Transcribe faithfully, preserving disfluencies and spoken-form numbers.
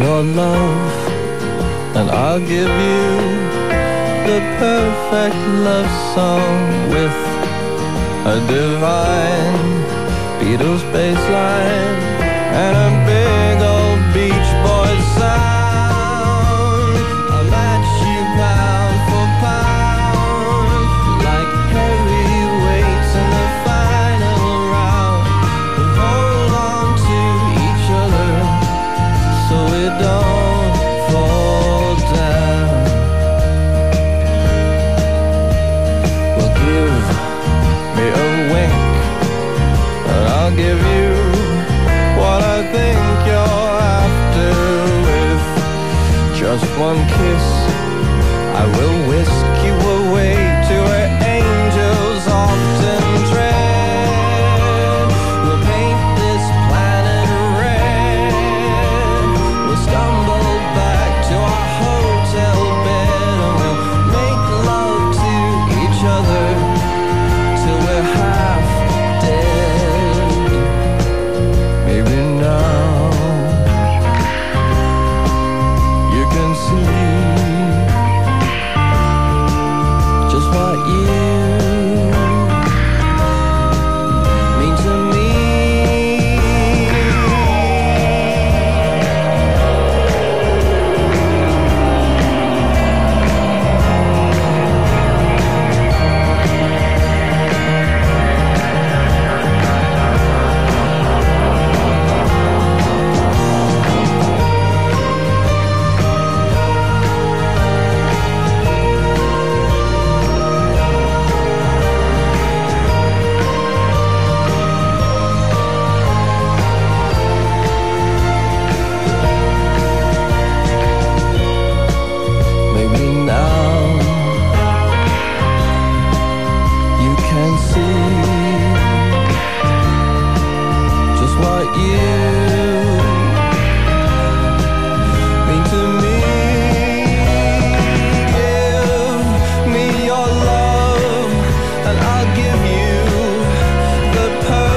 your love, and I'll give you the perfect love song with a divine Beatles bass line and a big old Beach Boys sound. I'll match you pound for pound, like heavyweights in the final round. We'll hold on to each other so we don't fall down. Well, give me a wink and I'll give you what I think you're after. With just one kiss, I will whisk you away to where angels often tread. We'll paint this planet red. We'll stumble back to our hotel bed and we'll make love to each other till we're half dead. Maybe now you can see just what you mean to me. Maybe now you can see just what you mean to me. Give me your love and I'll give you the perfect